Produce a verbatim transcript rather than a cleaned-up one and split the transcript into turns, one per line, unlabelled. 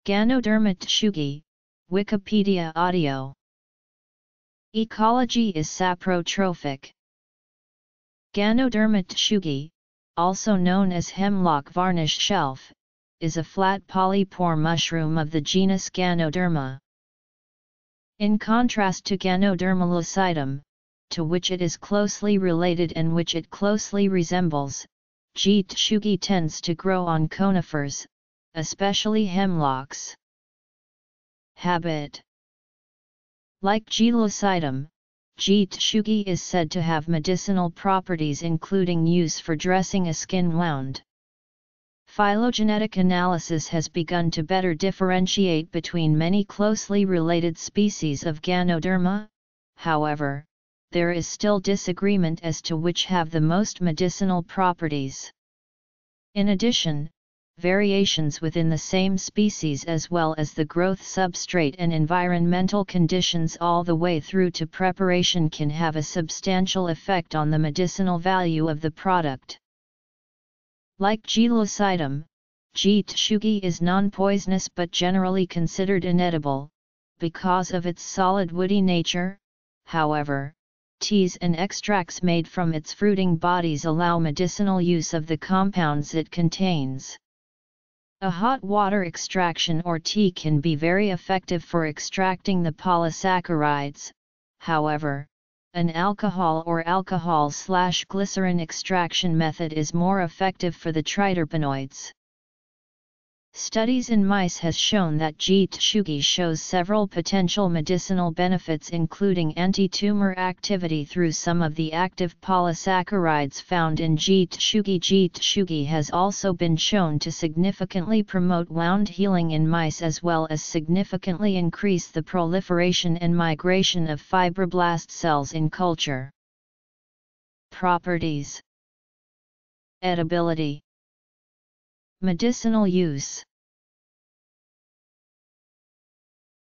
Ganoderma tsugae, Wikipedia audio. Ecology is saprotrophic. Ganoderma tsugae, also known as hemlock varnish shelf, is a flat polypore mushroom of the genus Ganoderma. In contrast to Ganoderma lucidum, to which it is closely related and which it closely resembles, G. tsugae tends to grow on conifers, especially hemlocks. Habit. Like G. lucidum, G. tsugae is said to have medicinal properties including use for dressing a skin wound. Phylogenetic analysis has begun to better differentiate between many closely related species of Ganoderma. However, there is still disagreement as to which have the most medicinal properties. In addition, variations within the same species as well as the growth substrate and environmental conditions all the way through to preparation can have a substantial effect on the medicinal value of the product. Like G. lucidum, G. tsugae is non-poisonous but generally considered inedible, because of its solid woody nature. However, teas and extracts made from its fruiting bodies allow medicinal use of the compounds it contains. A hot water extraction or tea can be very effective for extracting the polysaccharides. However, an alcohol or alcohol-slash-glycerin extraction method is more effective for the triterpenoids. Studies in mice has shown that G. tsugae shows several potential medicinal benefits including anti-tumor activity through some of the active polysaccharides found in G. tsugae. G. tsugae has also been shown to significantly promote wound healing in mice as well as significantly increase the proliferation and migration of fibroblast cells in culture. Properties. Edibility. Medicinal use.